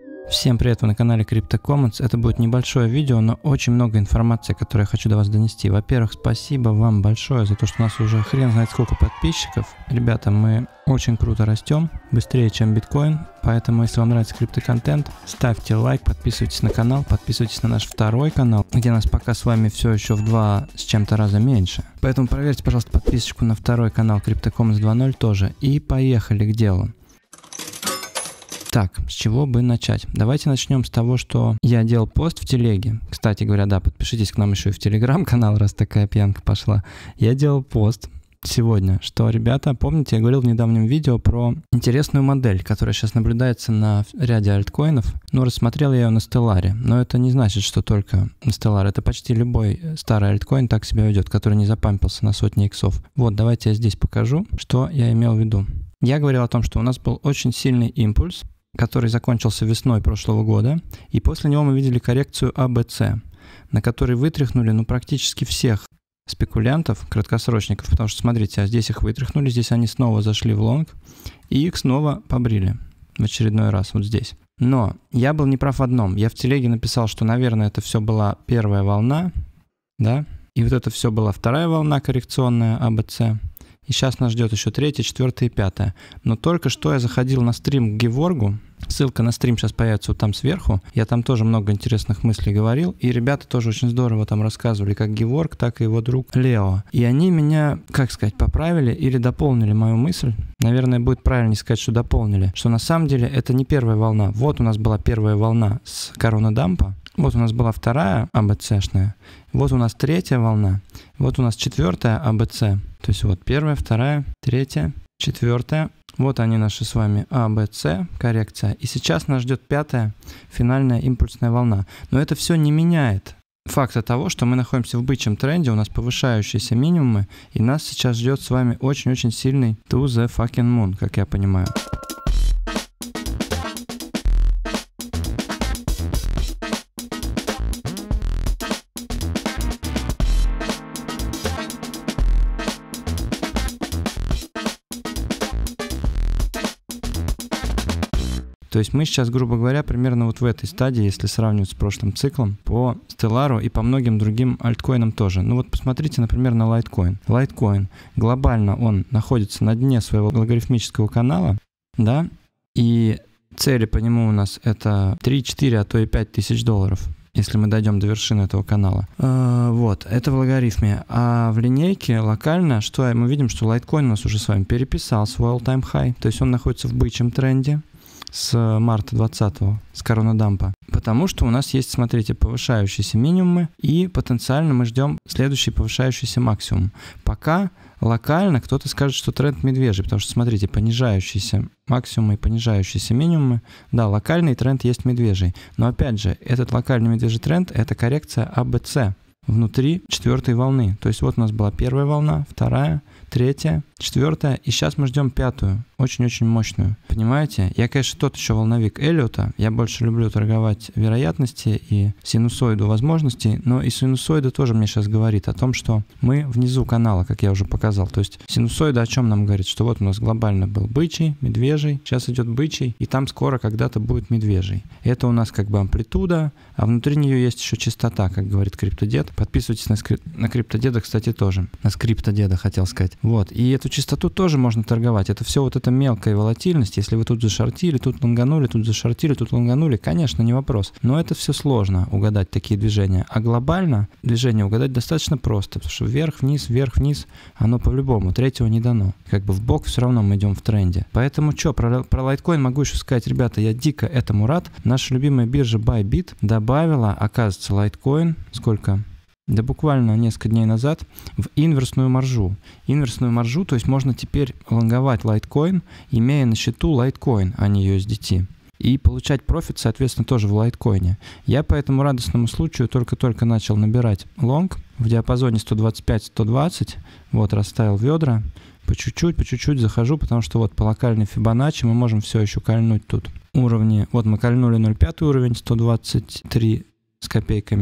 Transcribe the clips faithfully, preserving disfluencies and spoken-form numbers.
Всем привет, вы на канале CryptoCommons. Это будет небольшое видео, но очень много информации, которую я хочу до вас донести. Во-первых, спасибо вам большое за то, что у нас уже хрен знает сколько подписчиков. Ребята, мы очень круто растем, быстрее, чем биткоин. Поэтому, если вам нравится криптоконтент, ставьте лайк, подписывайтесь на канал, подписывайтесь на наш второй канал, где нас пока с вами все еще в два с чем-то раза меньше. Поэтому проверьте, пожалуйста, подписочку на второй канал CryptoCommons два ноль тоже. И поехали к делу. Так, с чего бы начать? Давайте начнем с того, что я делал пост в телеге. Кстати говоря, да, подпишитесь к нам еще и в телеграм-канал, раз такая пьянка пошла. Я делал пост сегодня, что, ребята, помните, я говорил в недавнем видео про интересную модель, которая сейчас наблюдается на ряде альткоинов. Ну, рассмотрел я ее на Stellar, но это не значит, что только на Stellar. Это почти любой старый альткоин так себя ведет, который не запампился на сотни иксов. Вот, давайте я здесь покажу, что я имел в виду. Я говорил о том, что у нас был очень сильный импульс, который закончился весной прошлого года, и после него мы видели коррекцию а бэ цэ, на которой вытряхнули ну, практически всех спекулянтов, краткосрочников, потому что, смотрите, а здесь их вытряхнули, здесь они снова зашли в лонг, и их снова побрили в очередной раз вот здесь. Но я был неправ в одном. Я в телеге написал, что, наверное, это все была первая волна, да, и вот это все была вторая волна коррекционная а бэ цэ. И сейчас нас ждет еще третья, четвертая и пятая. Но только что я заходил на стрим к Геворгу. Ссылка на стрим сейчас появится вот там сверху. Я там тоже много интересных мыслей говорил. И ребята тоже очень здорово там рассказывали, как Геворг, так и его друг Лео. И они меня, как сказать, поправили или дополнили мою мысль. Наверное, будет правильнее сказать, что дополнили. Что на самом деле это не первая волна. Вот у нас была первая волна с коронадампа. Вот у нас была вторая а бэ цэ-шная. Вот у нас третья волна. Вот у нас четвертая а бэ цэ. То есть вот первая, вторая, третья, четвертая. Вот они наши с вами а бэ цэ, коррекция. И сейчас нас ждет пятая, финальная импульсная волна. Но это все не меняет факта того, что мы находимся в бычьем тренде, у нас повышающиеся минимумы, и нас сейчас ждет с вами очень-очень сильный to the fucking moon, как я понимаю. То есть мы сейчас, грубо говоря, примерно вот в этой стадии, если сравнивать с прошлым циклом, по Stellar и по многим другим альткоинам тоже. Ну вот посмотрите, например, на Litecoin. Litecoin глобально он находится на дне своего логарифмического канала, да, и цели по нему у нас это три-четыре, а то и пять тысяч долларов, если мы дойдем до вершины этого канала. А, вот, это в логарифме. А в линейке локально, что мы видим, что Litecoin у нас уже с вами переписал свой all-time high, то есть он находится в бычьем тренде с марта двадцатого, с коронадампа. Потому что у нас есть, смотрите, повышающиеся минимумы, и потенциально мы ждем следующий повышающийся максимум. Пока локально кто-то скажет, что тренд медвежий, потому что, смотрите, понижающиеся максимумы и понижающиеся минимумы, да, локальный тренд есть медвежий. Но опять же, этот локальный медвежий тренд — это коррекция а бэ цэ внутри четвертой волны. То есть вот у нас была первая волна, вторая, третья, четвертая, и сейчас мы ждем пятую, очень-очень мощную. Понимаете? Я, конечно, тот еще волновик Эллиота, я больше люблю торговать вероятности и синусоиду возможностей, но и синусоида тоже мне сейчас говорит о том, что мы внизу канала, как я уже показал. То есть синусоида о чем нам говорит? Что вот у нас глобально был бычий, медвежий, сейчас идет бычий, и там скоро когда-то будет медвежий. Это у нас как бы амплитуда, а внутри нее есть еще частота, как говорит криптодед. Подписывайтесь на, скрип... на криптодеда, кстати, тоже. На скриптодеда хотел сказать. Вот. И эту частоту тоже можно торговать. Это все вот эта мелкая волатильность. Если вы тут зашортили, тут лонганули, тут зашортили, тут лонганули, конечно, не вопрос. Но это все сложно угадать такие движения. А глобально движение угадать достаточно просто. Потому что вверх-вниз, вверх-вниз, оно по-любому. Третьего не дано. Как бы в бок все равно мы идем в тренде. Поэтому что, про, про Litecoin могу еще сказать, ребята, я дико этому рад. Наша любимая биржа Bybit добавила, оказывается, Litecoin, сколько? Да буквально несколько дней назад, в инверсную маржу. Инверсную маржу, то есть можно теперь лонговать Litecoin, имея на счету Litecoin, а не ю эс ди ти. И получать профит, соответственно, тоже в Litecoin. Я по этому радостному случаю только-только начал набирать лонг в диапазоне сто двадцать пять - сто двадцать. Вот, расставил ведра. По чуть-чуть, по чуть-чуть захожу, потому что вот по локальной Фибоначчи мы можем все еще кольнуть тут уровни. Вот мы кольнули ноль целых пять уровень, сто двадцать три с копейками.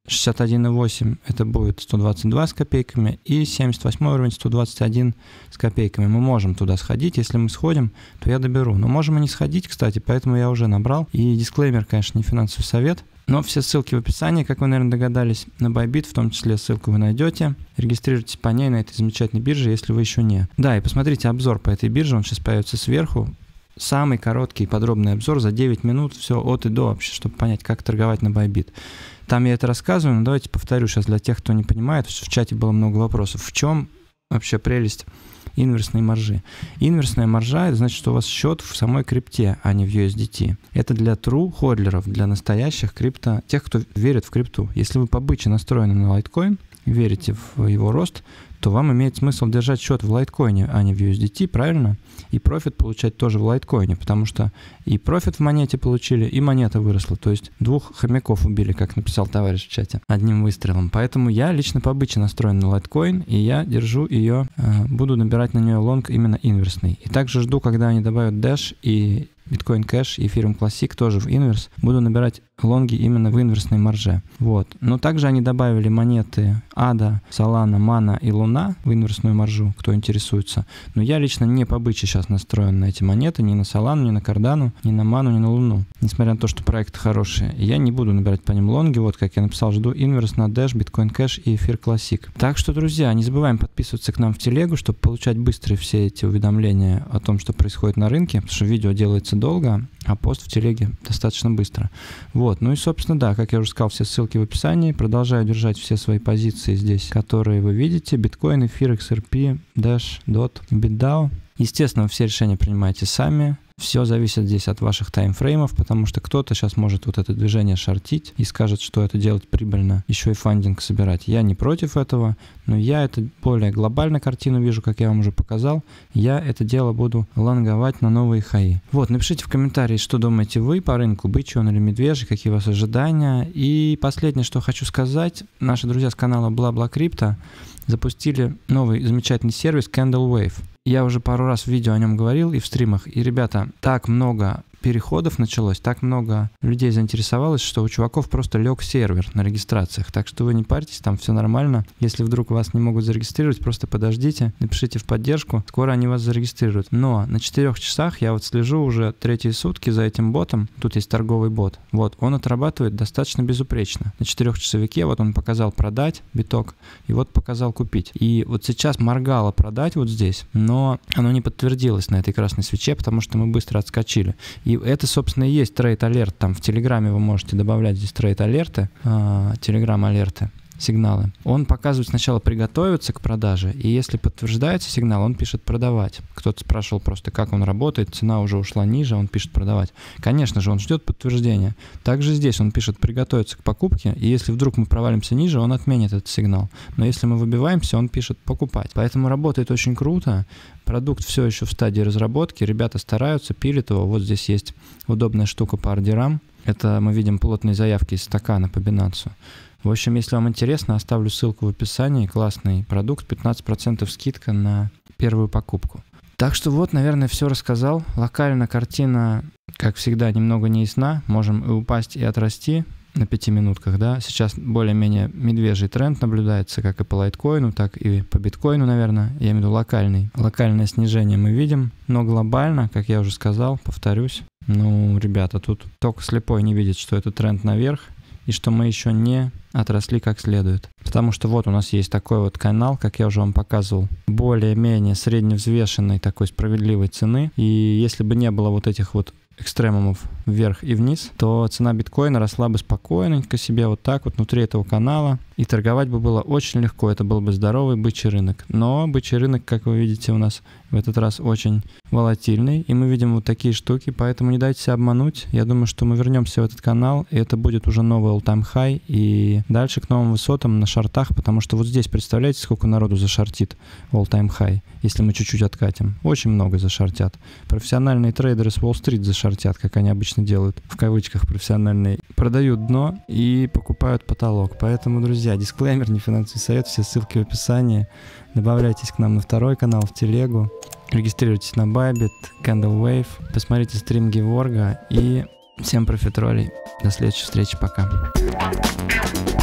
шестьдесят один и восемь это будет сто двадцать два с копейками, и семьдесят восьмой уровень сто двадцать один с копейками. Мы можем туда сходить, если мы сходим, то я доберу. Но можем и не сходить, кстати, поэтому я уже набрал. И дисклеймер, конечно, не финансовый совет. Но все ссылки в описании, как вы, наверное, догадались, на Bybit, в том числе ссылку вы найдете. Регистрируйтесь по ней на этой замечательной бирже, если вы еще не. Да, и посмотрите обзор по этой бирже, он сейчас появится сверху. Самый короткий и подробный обзор за девять минут, все от и до вообще, чтобы понять, как торговать на Bybit. Там я это рассказываю, но давайте повторю сейчас для тех, кто не понимает, потому что в чате было много вопросов. В чем вообще прелесть инверсной маржи? Инверсная маржа — это значит, что у вас счет в самой крипте, а не в ю эс ди ти. Это для true ходлеров, для настоящих крипто, тех, кто верит в крипту. Если вы по-бычьи настроены на Litecoin, верите в его рост, то вам имеет смысл держать счет в лайткоине, а не в ю эс ди ти, правильно? И профит получать тоже в лайткоине, потому что и профит в монете получили, и монета выросла. То есть двух хомяков убили, как написал товарищ в чате, одним выстрелом. Поэтому я лично по-бычьи настроен на лайткоин, и я держу ее, буду набирать на нее лонг именно инверсный. И также жду, когда они добавят Dash и Bitcoin Cash и Ethereum Classic тоже в инверс. Буду набирать лонги именно в инверсной марже. Вот. Но также они добавили монеты ада, Solana, Mana и Luna в инверсную маржу, кто интересуется. Но я лично не по-бычьи сейчас настроен на эти монеты, ни на Solana, ни на Cardano, ни на Manu, ни на Luna. Несмотря на то, что проекты хорошие. И я не буду набирать по ним лонги. Вот, как я написал, жду инверс на Dash, Bitcoin Cash и Ethereum Classic. Так что, друзья, не забываем подписываться к нам в телегу, чтобы получать быстрые все эти уведомления о том, что происходит на рынке, потому что видео делается долго, а пост в телеге достаточно быстро. Вот, ну и, собственно, да, как я уже сказал, все ссылки в описании. Продолжаю держать все свои позиции здесь, которые вы видите. Биткоин, эфир, икс эр пи, Dash, дот, BitDAO. Естественно, вы все решения принимаете сами. Все зависит здесь от ваших таймфреймов, потому что кто-то сейчас может вот это движение шортить и скажет, что это делать прибыльно, еще и фандинг собирать. Я не против этого, но я это более глобально картину вижу, как я вам уже показал. Я это дело буду лонговать на новые хаи. Вот, напишите в комментарии, что думаете вы по рынку, бычий он или медвежий, какие у вас ожидания. И последнее, что хочу сказать, наши друзья с канала BlaBlaCrypto запустили новый замечательный сервис Candlewave. Я уже пару раз в видео о нем говорил и в стримах. И, ребята, так много переходов началось, так много людей заинтересовалось, что у чуваков просто лег сервер на регистрациях. Так что вы не парьтесь, там все нормально. Если вдруг вас не могут зарегистрировать, просто подождите, напишите в поддержку, скоро они вас зарегистрируют. Но на четырех часах я вот слежу уже третьи сутки за этим ботом. Тут есть торговый бот. Вот, он отрабатывает достаточно безупречно. На четырехчасовике вот он показал продать биток, и вот показал купить. И вот сейчас моргало продать вот здесь, но оно не подтвердилось на этой красной свече, потому что мы быстро отскочили. И это, собственно, и есть трейд-алерт. Там в Телеграме вы можете добавлять здесь трейд-алерты, Телеграм-алерты, сигналы. Он показывает сначала приготовиться к продаже, и если подтверждается сигнал, он пишет продавать. Кто-то спрашивал просто, как он работает, цена уже ушла ниже, он пишет продавать. Конечно же, он ждет подтверждения. Также здесь он пишет приготовиться к покупке, и если вдруг мы провалимся ниже, он отменит этот сигнал. Но если мы выбиваемся, он пишет покупать. Поэтому работает очень круто. Продукт все еще в стадии разработки, ребята стараются, пилят его. Вот здесь есть удобная штука по ордерам. Это мы видим плотные заявки из стакана по Binance. В общем, если вам интересно, оставлю ссылку в описании. Классный продукт, пятнадцать процентов скидка на первую покупку. Так что вот, наверное, все рассказал. Локально картина, как всегда, немного неясна. Можем и упасть, и отрасти на пяти минутках, да. Сейчас более-менее медвежий тренд наблюдается, как и по лайткоину, так и по биткоину, наверное. Я имею в виду локальный. Локальное снижение мы видим, но глобально, как я уже сказал, повторюсь, ну, ребята, тут только слепой не видит, что это тренд наверх, и что мы еще не отросли как следует. Потому что вот у нас есть такой вот канал, как я уже вам показывал, более-менее средневзвешенной такой справедливой цены. И если бы не было вот этих вот экстремумов вверх и вниз, то цена биткоина росла бы спокойненько себе вот так вот внутри этого канала, и торговать бы было очень легко, это был бы здоровый бычий рынок. Но бычий рынок, как вы видите, у нас в этот раз очень волатильный, и мы видим вот такие штуки, поэтому не дайте себя обмануть. Я думаю, что мы вернемся в этот канал, и это будет уже новый all-time high, и дальше к новым высотам на шортах, потому что вот здесь, представляете, сколько народу зашортит all-time high, если мы чуть-чуть откатим. Очень много зашортят. Профессиональные трейдеры с Уолл-стрит зашортят, как они обычно делают, в кавычках профессиональные. Продают дно и покупают потолок. Поэтому, друзья, дисклеймер, не финансовый совет, все ссылки в описании. Добавляйтесь к нам на второй канал, в телегу. Регистрируйтесь на Bybit, Candlewave. Посмотрите стрим Геворга. И всем профитролей. До следующей встречи. Пока.